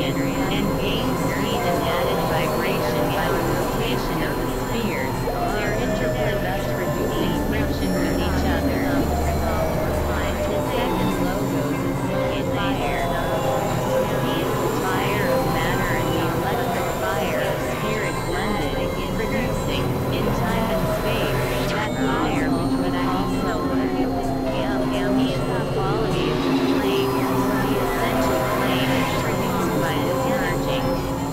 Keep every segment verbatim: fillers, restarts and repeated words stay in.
motion, and gain speed and added vibration by the rotation of the spheres, their interplay thus reducing friction with each other. The second logos is a fire. He is the fire of matter and the electric fire of spirit blended, producing, in time and space, that fire which we call solar. He is the quality of the flame, the essential flame produced by this merging.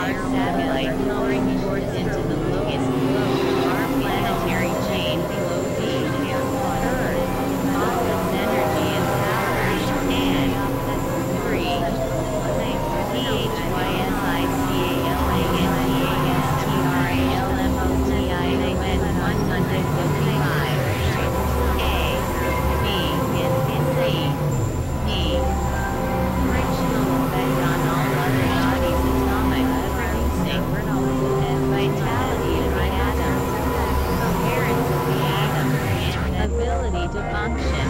our satellite lowering forth into the lowest flow of our planetary chain below the Earth. Cosmos energy and power. And three. P H Y S I C A L A N D A S T R A L M O T I O N one fifty-five. A. B. C. D. Frictional effect on all other bodies, atomic, producing, and vitality of the atom. Coherence of the atom. Ability to function.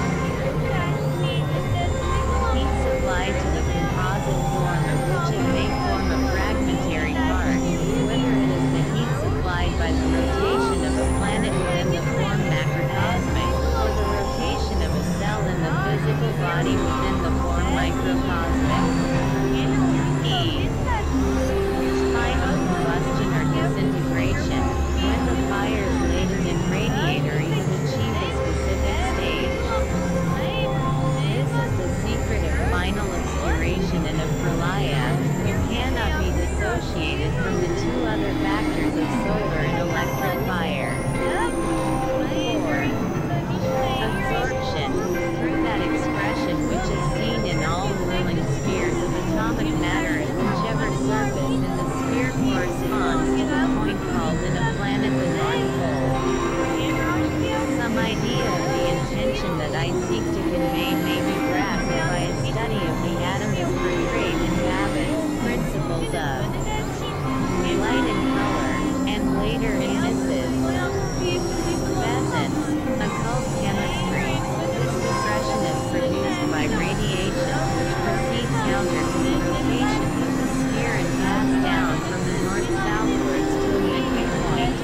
Heat supplied to the composite former, which it may form a fragmentary part, whether it is the heat supplied by the rotation of a planet within the form macrocosmic, or the rotation of a cell in the physical body within the form microcosmic. E. Final combustion or disintegration, when the fire's latent in radiator has achieved a specific stage. This is the secret of final obscuration and of pralaya. It cannot be dissociated from the two other factors of solar and electric fire. four. Absorption, through that expression which is seen in all whirling spheres of atomic matter at whichever surface in the sphere corresponds to the point called in a planet the North Pole. Some idea of the intention that I seek to convey may be grasped by a study of the atom as portrayed in Babbitt's Principles of Light and Color, and later in Missus Besant's Occult Chemistry. This depression is produced by radiation which proceeds counter to the rotations of the sphere and pass down from the north southwards to a midway point.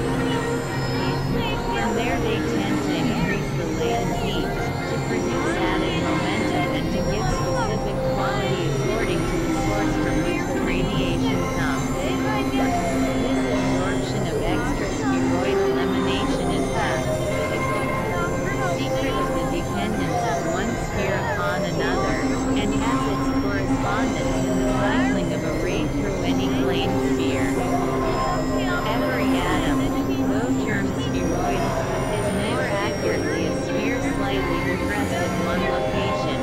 From there they tend to increase the latent heat, to produce added momentum and to give specific quality according to the source from which the radiation comes. This absorption of extra spheroid elimination is the secret of the dependence of one sphere upon another, and has its correspondence in the cycling of a ray through any plane sphere. Every atom, though termed spheroid, is more accurately a sphere slightly depressed at one location.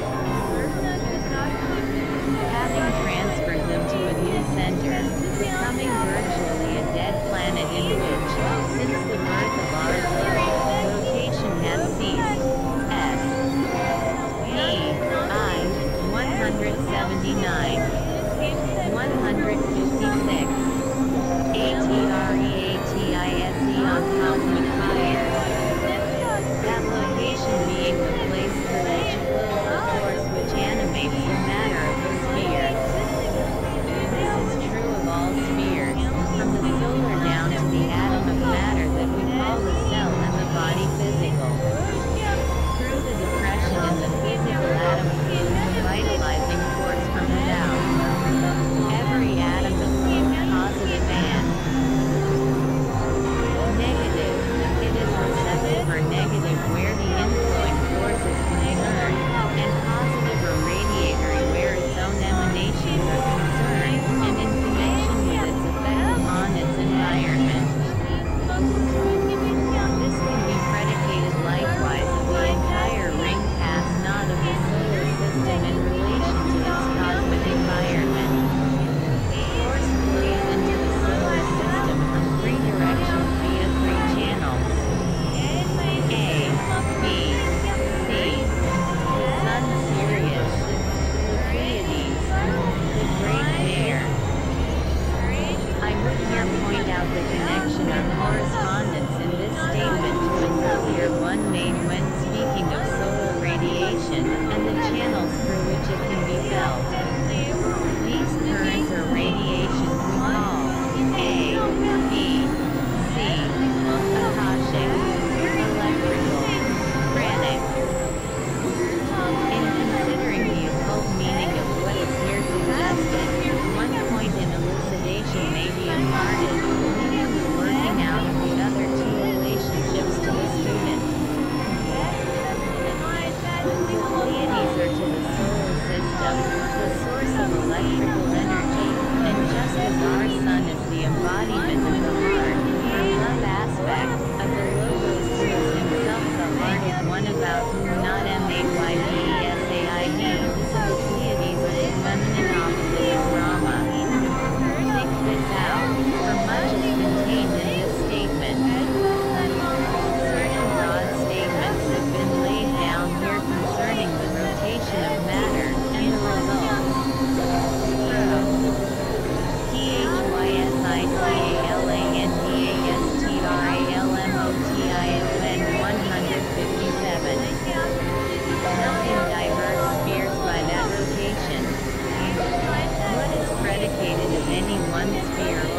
Having transferred them to a new center, becoming virtually a dead planet in which, since the birth of our Earth, rotation has ceased. S. P. I. one seventy-nine. one fifty-six. A T R E A T I S E on cosmic fire. That location being the place through which flows the force which animates the matter of the sphere. This is true of all spheres, from the solar down to the atom of matter that we call the cell and the body physical. Through the depression in the physical atom flows the vitalizing force from without. Every atom is both positive and negative. It is receptive or negative where the inflowing force is concerned, and positive or radiatory where its own emanations are concerned, and in connection with its effect upon its environment. This can be predicated likewise of the entire ring path knot of the solar system in relation to its cosmic environment. Force flows into the solar system from three directions via three channels. A, B, C. The Sun, Sirius. The Pleiades. The Great Bear. I would here point out the connection or correspondence in this statement to an earlier one made when speaking of solar radiation, and the channels through which it can be felt. These currents or radiations we call A, B, C, Akashic, electrical, pranic. In considering the occult meaning of what is here suggested, one point in elucidation may be imparted, leaving the working out of the other two relationships to the student. The Pleiades are to the solar system, the source of electrical energy, and just as our Sun is one sphere